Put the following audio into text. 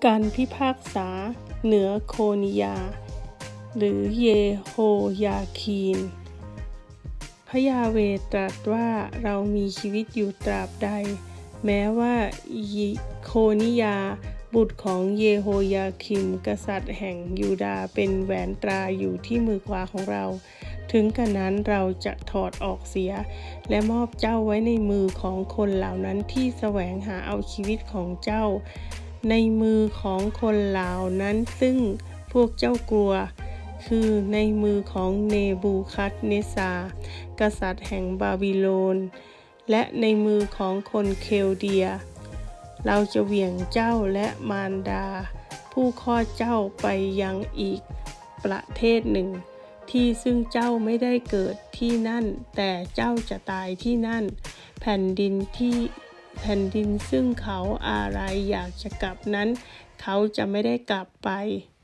การพิพากษาเหนือโคนิยาหรือเยโฮยาคีนพระยาห์เวห์ตรัสว่าเรามีชีวิตอยู่ตราบใดแม้ว่าโคนิยาบุตรของเยโฮยาคิมกษัตริย์แห่งยูดาห์เป็นแหวนตราอยู่ที่มือขวาของเราถึงกระนั้นเราจะถอดออกเสียและมอบเจ้าไว้ในมือของคนเหล่านั้นที่แสวงหาเอาชีวิตของเจ้าในมือของคนเหล่านั้นซึ่งพวกเจ้ากลัวคือในมือของเนบูคัดเนซาร์กษัตริย์แห่งบาบิโลนและในมือของคนเคลเดียเราจะเหวี่ยงเจ้าและมารดาผู้คลอดเจ้าไปยังอีกประเทศหนึ่งที่ซึ่งเจ้าไม่ได้เกิดที่นั่นแต่เจ้าจะตายที่นั่นแผ่นดินซึ่งเขาอะไรอยากจะกลับนั้นเขาจะไม่ได้กลับไป